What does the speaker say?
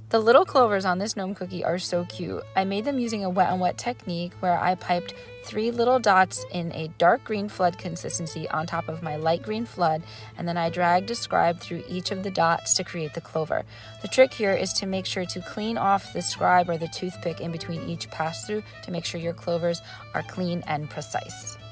The little clovers on this gnome cookie are so cute. I made them using a wet on wet technique where I piped 3 little dots in a dark green flood consistency on top of my light green flood, and then I dragged a scribe through each of the dots to create the clover. The trick here is to make sure to clean off the scribe or the toothpick in between each pass through to make sure your clovers are clean and precise.